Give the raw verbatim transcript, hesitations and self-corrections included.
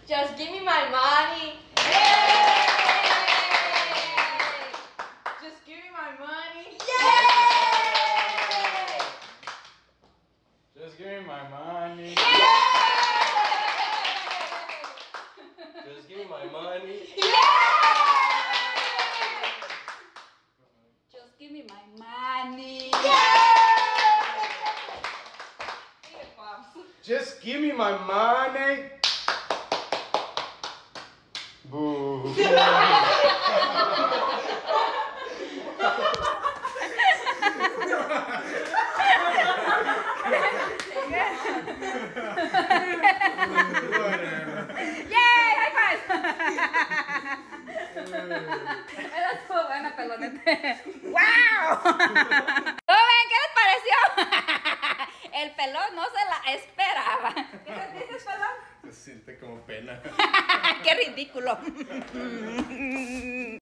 Just give me my money. Yay! Just give me my money. Yay! Just give me my money. Just give me my money. Just give me my money. Just give me my money. Boo. ¡Yay! ¡High five! Eso estuvo buena, pelonete. ¡Wow! Joven, ¿qué les pareció? El pelón no se la esperaba. ¿Qué te dices, pelón? Se siente como pena. ¡Qué ridículo!